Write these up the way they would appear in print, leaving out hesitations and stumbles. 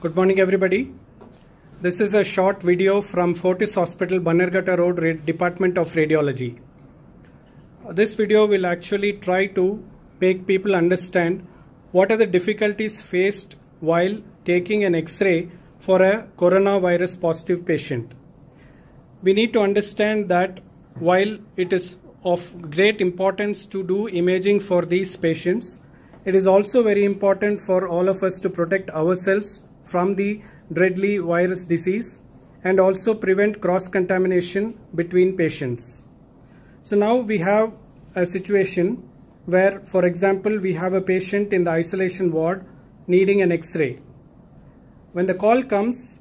Good morning everybody. This is a short video from Fortis Hospital, Bannerghatta Road, Department of Radiology. This video will actually try to make people understand what are the difficulties faced while taking an X-ray for a coronavirus positive patient. We need to understand that while it is of great importance to do imaging for these patients, it is also very important for all of us to protect ourselves from the deadly virus disease and also prevent cross-contamination between patients. So now we have a situation where, for example, we have a patient in the isolation ward needing an X-ray. When the call comes,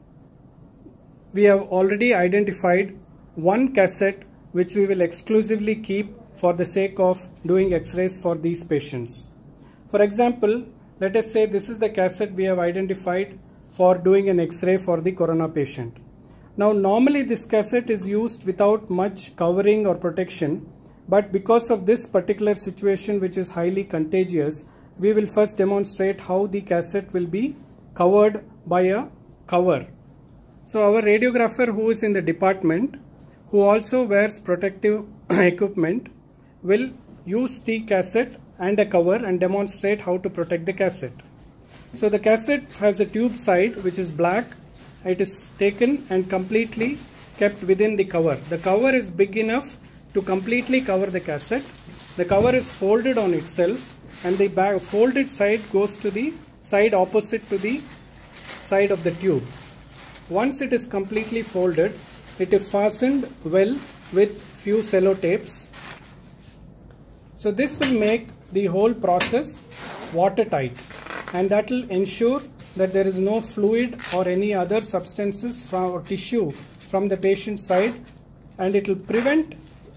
we have already identified one cassette which we will exclusively keep for the sake of doing X-rays for these patients. For example, let us say this is the cassette we have identified for doing an X-ray for the corona patient. Now normally this cassette is used without much covering or protection, but because of this particular situation which is highly contagious, we will first demonstrate how the cassette will be covered by a cover. So our radiographer who is in the department, who also wears protective equipment, will use the cassette and a cover and demonstrate how to protect the cassette. So the cassette has a tube side which is black. It is taken and completely kept within the cover. The cover is big enough to completely cover the cassette. The cover is folded on itself and the folded side goes to the side opposite to the side of the tube. Once it is completely folded, it is fastened well with few sellotapes. So this will make the whole process watertight, and that will ensure that there is no fluid or any other substances or tissue from the patient's side, and it will prevent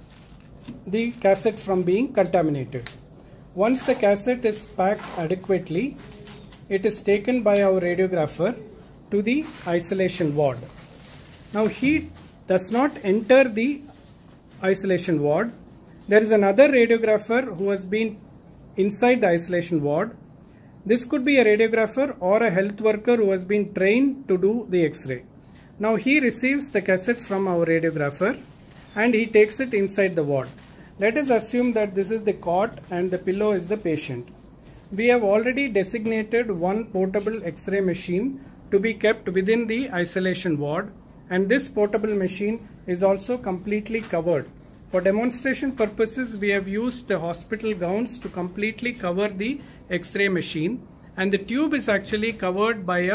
the cassette from being contaminated. Once the cassette is packed adequately, it is taken by our radiographer to the isolation ward. Now he does not enter the isolation ward. There is another radiographer who has been inside the isolation ward. This could be a radiographer or a health worker who has been trained to do the X-ray. Now he receives the cassette from our radiographer and he takes it inside the ward. Let us assume that this is the cot and the pillow is the patient. We have already designated one portable X-ray machine to be kept within the isolation ward, and this portable machine is also completely covered. For demonstration purposes, we have used the hospital gowns to completely cover the X-ray machine, and the tube is actually covered by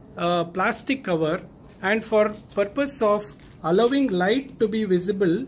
a plastic cover, and for purpose of allowing light to be visible,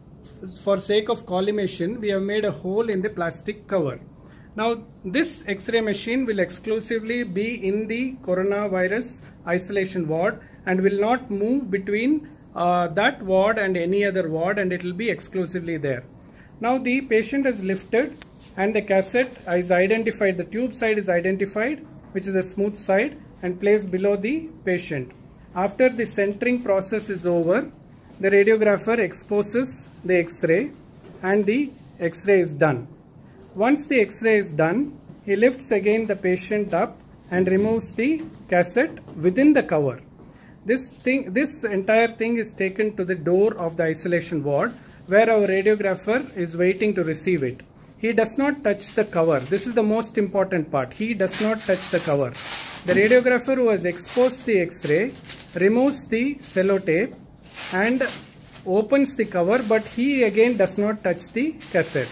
for sake of collimation, we have made a hole in the plastic cover. Now this X-ray machine will exclusively be in the coronavirus isolation ward and will not move between that ward and any other ward, and it will be exclusively there. Now the patient is lifted and the cassette is identified, the tube side is identified, which is the smooth side, and placed below the patient. After the centering process is over, the radiographer exposes the X-ray and the X-ray is done. Once the X-ray is done, he lifts again the patient up and removes the cassette within the cover. This entire thing is taken to the door of the isolation ward where our radiographer is waiting to receive it. He does not touch the cover. This is the most important part. He does not touch the cover. The radiographer who has exposed the X-ray removes the sellotape and opens the cover, but he again does not touch the cassette.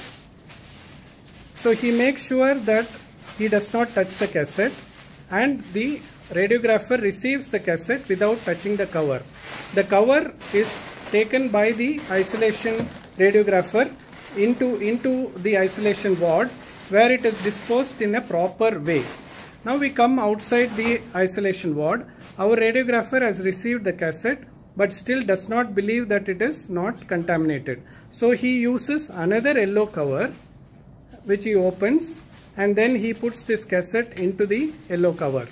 So he makes sure that he does not touch the cassette, and the radiographer receives the cassette without touching the cover. The cover is taken by the isolation radiographer into the isolation ward where it is disposed in a proper way. Now we come outside the isolation ward. Our radiographer has received the cassette but still does not believe that it is not contaminated. So he uses another yellow cover which he opens, and then he puts this cassette into the yellow cover.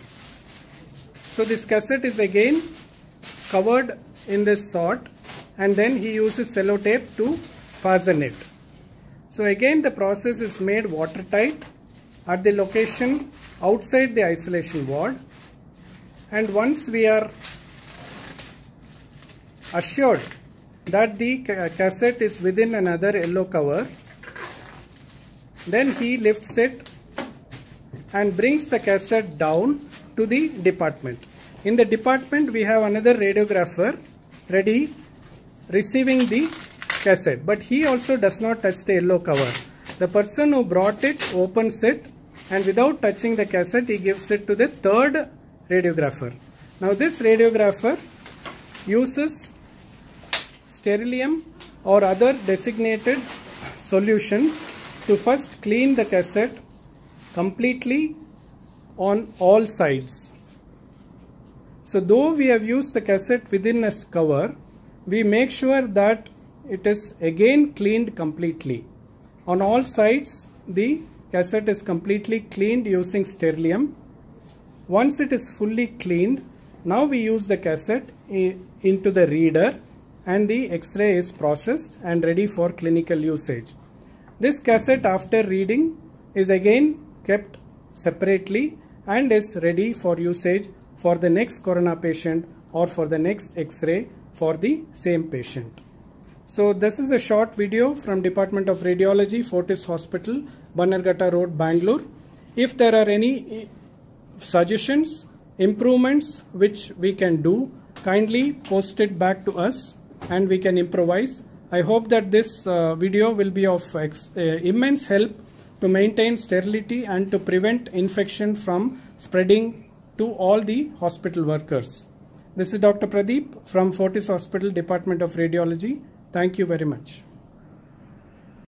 So this cassette is again covered in this sort, and then he uses sellotape to fasten it. So again the process is made watertight at the location outside the isolation ward. and once we are assured that the cassette is within another yellow cover, then he lifts it and brings the cassette down to the department. In the department we have another radiographer ready receiving the cassette, but he also does not touch the yellow cover. The person who brought it opens it, and without touching the cassette he gives it to the third radiographer. Now this radiographer uses sterilium or other designated solutions to first clean the cassette completely on all sides. So though we have used the cassette within a cover, we make sure that it is again cleaned completely. On all sides the cassette is completely cleaned using sterilium. Once it is fully cleaned, now we use the cassette into the reader, and the X-ray is processed and ready for clinical usage. This cassette after reading is again kept separately and is ready for usage for the next corona patient or for the next X-ray for the same patient. So this is a short video from Department of Radiology, Fortis Hospital, Bannerghatta Road, Bangalore. If there are any suggestions, improvements which we can do, kindly post it back to us and we can improvise. I hope that this video will be of immense help to maintain sterility and to prevent infection from spreading to all the hospital workers. This is Dr. Pradeep from Fortis Hospital, Department of Radiology. Thank you very much.